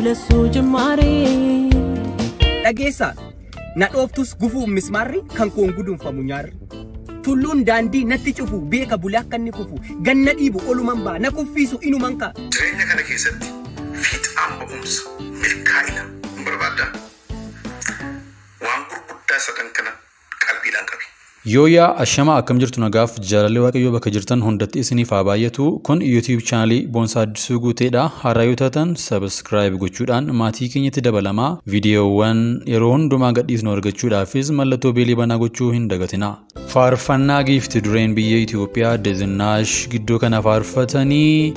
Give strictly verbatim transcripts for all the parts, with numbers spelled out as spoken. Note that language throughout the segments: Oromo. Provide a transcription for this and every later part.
ለሱ ጅማሬ dhageessa na dhooftus gufuu mismaarri kan koon gudunfamu nyaarri tulluun daandii natti cufu beeka bulaa akka inni kufu ganna dhiibu oluman baa na kuffiisu inuman ka jireenya kana keessatti fiixaan ba'umsa milkaa'ina barbaadda waan gurguddaa sadan kana qalbiidhaan qabi. Yooyaa ashama akkam jirtu nagaaf jaalallee waaqayyoo bakka jirtan hundatti isiniif haa baay'atu. Kun YouTube channelii Boonsaa Addisuu Guuteedha. Haaraa yoo taatan subscribe gochuudhaan maatii keenyatti dabalamaa. Viidiyoowwan yeroo hundumaa gadhiisnu argachuudhaafis mallattoo beelii banaa gochuu hin dagatina. Faarfannaa giifti dureen biyya Itoophiyaa Dezinaash gidduu kana faarfatanii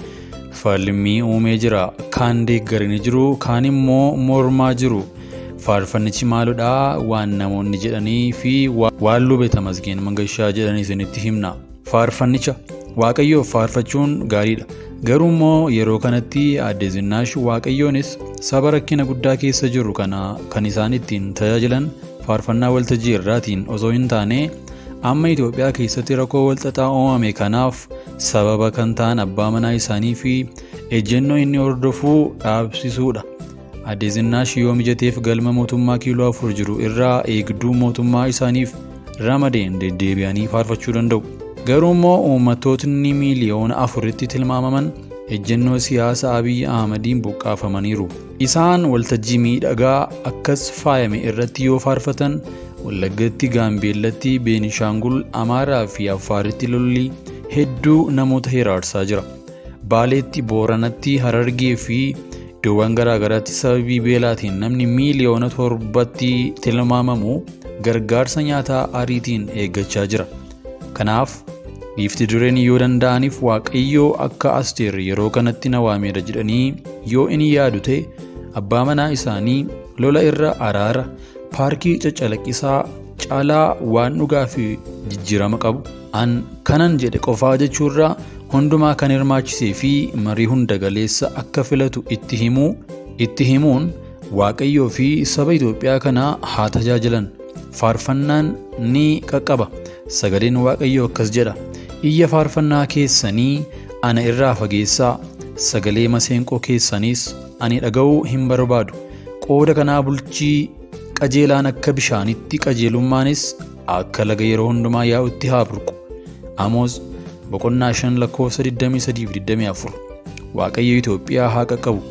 falmii uumee jira. Kaan deeggaranii jiru, kaan immoo mormaa jiru. Faarfannichi maaludha waan namoonni jedhanii fi waan lubee Tamasgeen Mangashaa jedhanii isinitti himna. Faarfannicha waaqayyoo faarfachuun gaariidha. Garuu immoo yeroo kanatti Aadde Zinaash waaqayyoonis saba rakkina guddaa keessa jiru kana kan isaan ittiin tajaajilan faarfannaa waltajjii irraatiin osoo hin taane amma Itoophiyaa keessatti rakkoo walxaxaa uumame kanaaf sababa kan ta'an abbaa manaa isaanii fi ejjennoo inni hordofuu dhaabsisuudha. Aadde Zinaash yoo mijateef galma mootummaa kiiloo afur jiru irraa eegduu mootummaa isaaniif ramadeen deddeebi'anii faarfachuu danda'u. Garuu immoo uummattootni miiliyoona afuritti tilmaamaman ejjennoo siyaasa Abiy Ahmediin buqqaafamaniiru. Isaan waltajjii miidhagaa akkas faayame irratti yoo faarfatan Wallaggatti, Gaambeellatti, Beenishaangul, Amaaraa fi Affaaritti lolli hedduu namoota hiraarsaa jira. Baaleetti, Booranatti, Harargee fi iddoowwan garaagaraatti sababii beelaatiin namni miiliyoona torbatti tilmaamamu gargaarsa nyaataa ariitiin eeggachaa jira. Kanaaf giifti dureen yoo danda'aniif waaqayyoo akka Asteer yeroo kanatti na waameera jedhanii yoo inni yaadu ta'e abbaa manaa isaanii lola irra araara paarkii caccalaqisaa caalaa waan dhugaa fi jijjiirama qabu an kanan jedhe qofaa jechuurraa hundumaa kan hirmaachisee fi marii hunda galeessa akka filatu itti himuu itti himuun waaqayyoo fi saba Itoophiyaa kana haa tajaajilan. Faarfannaan ni qaqqaba. Sagaleen waaqayyoo akkas jedha. Iyya faarfannaa keessanii ana irraa fageessaa, sagalee maseenqoo keessaniis ani dhaga'uu hin barbaadu. Qooda kanaa bulchii qajeelaan akka bishaanitti qajeelummaanis akka laga yeroo hundumaa yaa'utti haa burqu. Amoos boqonnaa shan lakkoofsa digdamii sadii fi digdamii afur. Waaqayyo Itoophiyaa haa qaqqabu.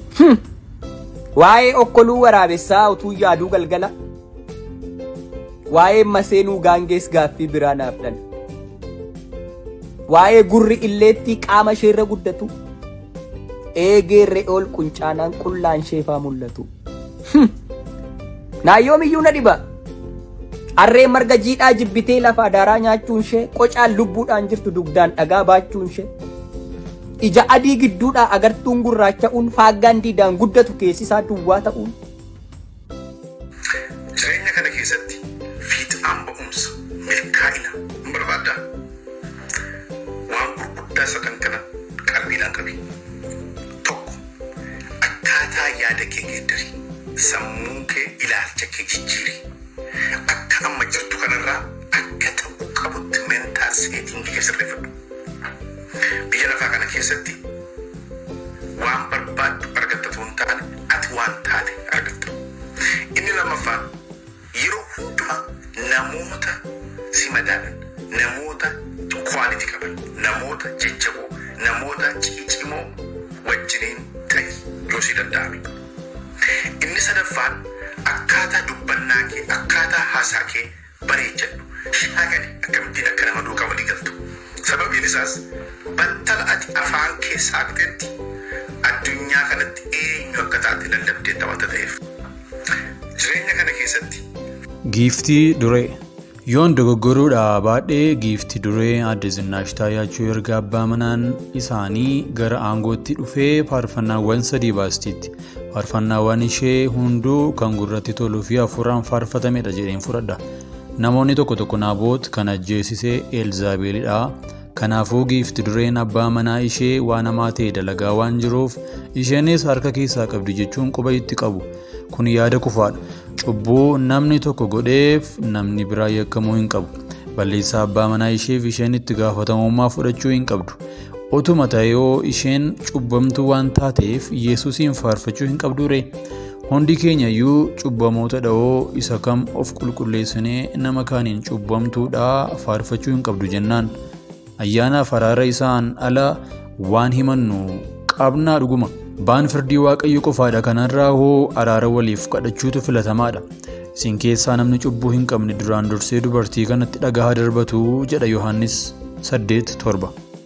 Waa'ee okkoluu waraabessaa utuu yaaduu galgala. Waa'ee maseenuu gaangees gaaffii biraa naaf dhala. Waa'ee gurri illeetti qaama isheerra guddatu. Eegeerre ol quncaanaan qullaan sheefaa mul'atu. Naayyoom na dhiba. Arree marga jiidhaa jibbitee lafa daaraa nyaachuun ishee qocaan lubbuudhaan jirtu dugdaan dhagaa baachuun ishee ija adii gidduudhaa agartuun gurraacha'uun faaggaan diidaan guddatu keessisaa duwwaa ta'uun. Jireenya kana keessatti fiixaan ba'umsa milkaa'ina barbaadda waan gurguddaa sadan kana qalbiidhaan qabi. Tokko akkaataa yaada kee geeddari sammuu kee ilaalcha kee jijjiiri. Akka amma jirtu kanarraa akka ta'uu qabutti mentaal seetiin kee sirreeffadhu. Biyya lafaa kana keessatti waan barbaaddu argatta ta'uu hin taane ati waan taate argatta. Inni lammaffaan yeroo hundumaa namoota si madaalan, namoota kwaalitii qaban, namoota jajjaboo, namoota ciccimoo wajjiniin ta'i yoo si danda'ame. Inni sadaffaan akkaataa dubbannaa kee akkaataa haasaa kee bareechadhu. Shaakali akkamittiin akka nama duukaa walii galtu. Sababiin isaas battala ati afaan kee saaqxetti addunyaa kanatti eenyu akka taate lallabdee wanta ta'eef. Jireenya kana keessatti giiftii duree yoon dogoggoruudha baadhee giiftii duree Aadde Zinaash taayachuu erga abbaa manaan isaanii gara aangootti dhufee faarfannaawwan sadii baastitti. Faarfannaawwan ishee hunduu kan gurratti toluu fi hafuuraan faarfatamedha jedheen fudhadha. Namoonni tokko tokko Naaboot kan ajjeesisee Elzaabeelidha. Kanaafuu giifti dureen abbaa manaa ishee waan hamaa ta'e dalagaa waan jiruuf isheenis harka keessaa qabdi jechuun quba itti qabu. Kun yaada kufaadha. Cubbuu namni tokko godheef namni biraa yakkamuu hin qabu. Balleessaa abbaa manaa isheef isheen itti gaafatamummaa fudhachuu hin qabdu. Otuma ta'ee isheen cubbamtuu waan taateef Yesuusin faarfachuu hin qabdure. Hundi keenya iyyuu cubbamoota dha'oo isa kam of qulqulleessinee nama kaaniin cubbamtuudha faarfachuu hin qabdu jennaan. Ayyaanaaf araara isaan ala waan himannu qabnaa dhuguma. Baan firdii Waaqayyo qofaadha, kanarraa hoo araara waliif kadhachuutu filatamaadha. Isin keessaa namni cubbuu hin qabne duraan dursee dubartii kanatti dhagaa darbatu jedha Yohaannis saddeet torba.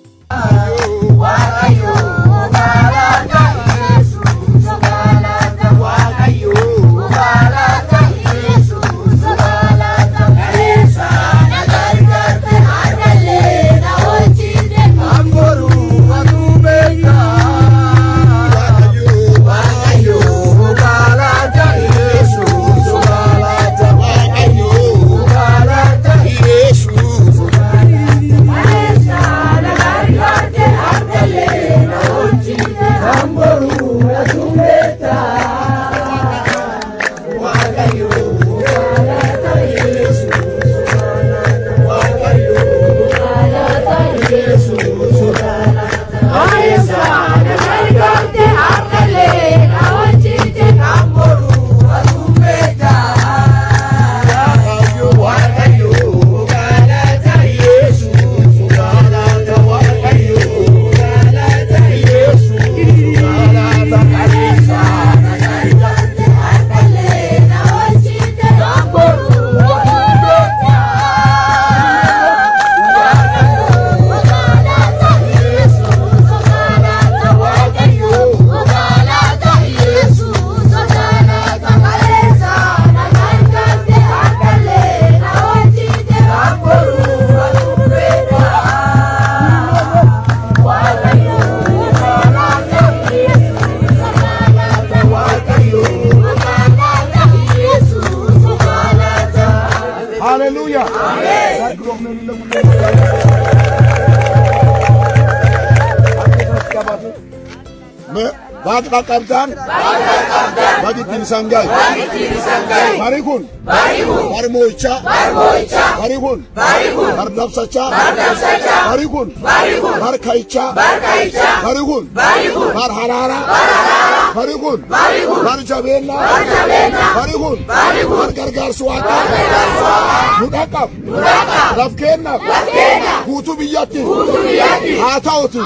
Hallelujah. Baat qaqqabtaan baatittiin sangaay bari kun bari moo'ichaa bari kun bar dabsachaa bari kun bar kayichaa bari kun bar haraaraa bari kun bar jabeennaa bari kun bar gargaarsu waaqaa nu dhaqqab laf kennaaf guutuu biyyatti haa ta'uti.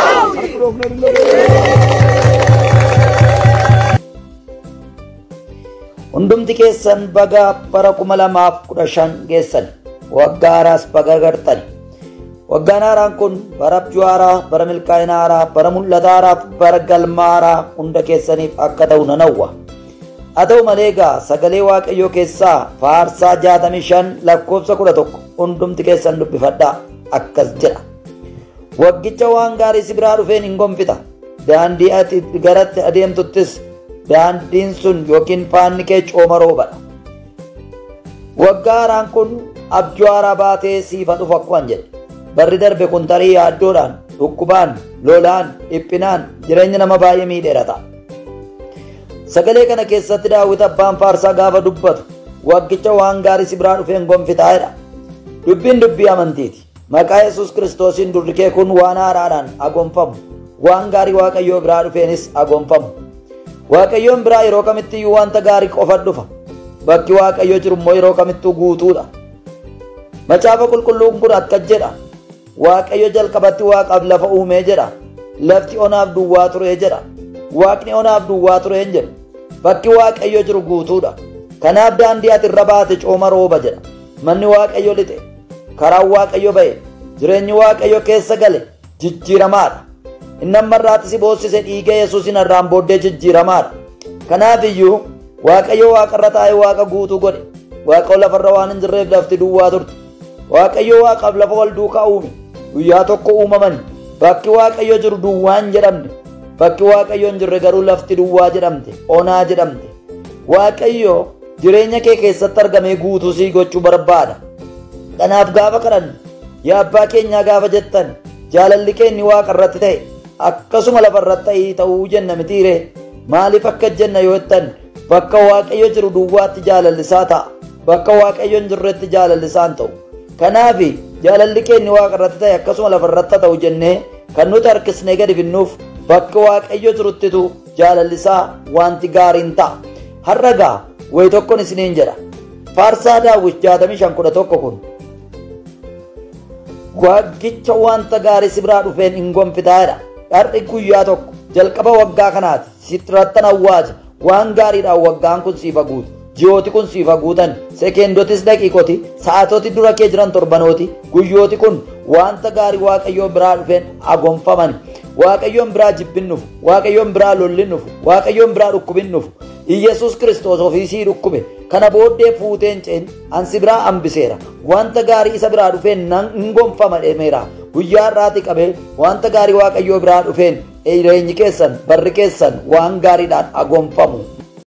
Hundumti keessan baga bara kuma lamaaf kudha shan geessan waggaa haaraas baga gartan. Waggaan haaraan kun bara abjuu haaraa, bara milkaa'ina haaraa, bara mul'ata haaraaf bara galma haaraa hunda keessaniif akka ta'u nan hawwa. Haa ta'u malee egaa sagalee Waaqayyoo keessaa faarsaa jaatamii shan lakkoofsa kudha tokko hundumti keessan dubbifadhaa akkas jedha. Waggicha waan gaarii si biraa dhufeen hin gonfita. Daandii ati garatti adeemtuttis daandiin sun yookiin faanni kee cooma roobadha. Waggaa haaraan kun abjuu haaraa baatee siifa dhufu akkuma jedhe. Barri darbe kun tarii yaaddoodhaan, dhukkubaan, lolaan, dhiphinaan jireenya nama baay'ee miidheera ta'a. Sagalee kana keessatti Daawit abbaan faarsaa gaafa dubbatu waggicha waan gaarii si biraa dhufeen gonfitaa jedha. Dubbiin dubbii amantiiti. Maqaa Yesuus Kiristoosiin durri kee kun waan haaraadhaan agonfamu, waan gaarii Waaqayyoo biraa dhufeenis agonfamu. Waaqayyoon biraa yeroo kamittiyyuu wanta gaarii qofa dhufa. Bakki Waaqayyoo jiru immoo yeroo kamittuu guutuudha. Macaafa qulqulluun kun akkas jedha. Waaqayyo jalqabatti waaqaaf lafa uumee jedha. Lafti onaaf duwwaa ture jedha. Waaqni onaaf duwwaa ture hin jedhu. Bakki Waaqayyo jiru guutuudha. Kanaaf daandii ati irra baate cooma rooba jedha. Manni Waaqayyo lixe. Karaan Waaqayyo ba'e. Jireenyi Waaqayyo keessa gale jijjiiramaadha. Inni ammarraatti si boossise dhiiga Yesuusin irraan booddee jijjiiramaadha. Kanaaf iyyuu Waaqayyo waaqarra taa'ee waaqa guutuu godhe. Waaqa lafarra waan hin jirreef lafti duwwaa turte. Waaqayyo waaqaaf lafa wal duukaa uume. Guyyaa tokko uumaman. Bakki Waaqayyo jiru duwwaa hin jedhamne. Bakki Waaqayyo hin jirre garuu lafti duwwaa jedhamte. Onaa jedhamte. Waaqayyo jireenya kee keessatti argamee guutuu sii gochuu barbaada. Kanaaf gaafa kadhannu yaa abbaa keenyaa gaafa jettan jaalalli keenni waaqa irratti ta'e akkasuma lafa irratti ta'ii ta'uu jenna mitiire. Maaliif akka jenna yoo jettan bakka Waaqayyo jiru duwwaatti jaalallisaa ta'a. Bakka Waaqayyo hin jirretti jaalallisaan ta'u. Kanaaf jaalalli keenni waaqa irratti ta'e akkasuma lafa irratti ta'u jennee kan nuti harkisnee gadi binnuuf bakka waaqayyo jiruttitu jaalallisaa wanti gaariin ta'a. Har'a gaa wayi tokkon isiniin jedha. Faarsaa Daawit jaatamii shan kudha tokko kun Waaqgicha wanta gaarii si biraa dhufeen hin gonfitaadha. Har'i guyyaa tokko jalqaba waggaa kanaati sitrattan awwaaja waan gaariidhaan waggaan kun siif haguutu. Ji'ooti kun siif haguutan sekeendotis daqiiqoti sa'aatoti dura kee jiran torbanooti guyyooti kun wanta gaarii waaqayyoon biraa dhufeen agonfaman. Waaqayyoon biraa jibbin dhufu, waaqayyoon biraa lollin dhufu, waaqayyoon biraa dhukkubin dhufu. Iyesuus Kiristoos ofiisii dhukkube kana booddee fuuteen ceen ansi biraa hambiseera. Wanta gaarii isa biraa dhufeen nan hin gonfama dheemeera. Guyyaa irraati qabee wanta gaarii waaqayyoo biraa dhufeen jireenyi keessan barri keessan waan gaariidhaan agonfamu.